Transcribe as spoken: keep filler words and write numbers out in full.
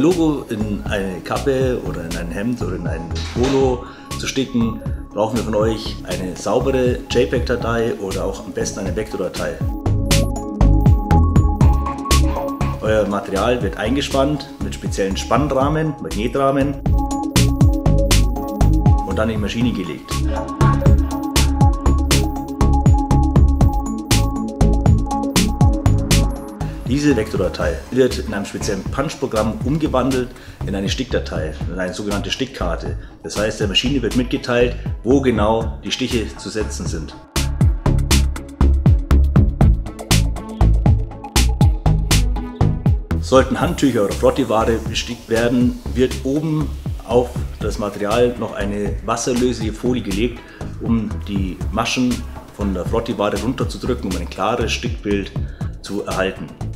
Logo in eine Kappe oder in ein Hemd oder in ein Polo zu sticken, brauchen wir von euch eine saubere JPEG-Datei oder auch am besten eine Vektordatei. Euer Material wird eingespannt mit speziellen Spannrahmen, Magnetrahmen und dann in die Maschine gelegt. Diese Vektordatei wird in einem speziellen Punch-Programm umgewandelt in eine Stickdatei, in eine sogenannte Stickkarte. Das heißt, der Maschine wird mitgeteilt, wo genau die Stiche zu setzen sind. Sollten Handtücher oder Frotteeware bestickt werden, wird oben auf das Material noch eine wasserlösliche Folie gelegt, um die Maschen von der Frotteeware runterzudrücken, um ein klares Stickbild zu erhalten.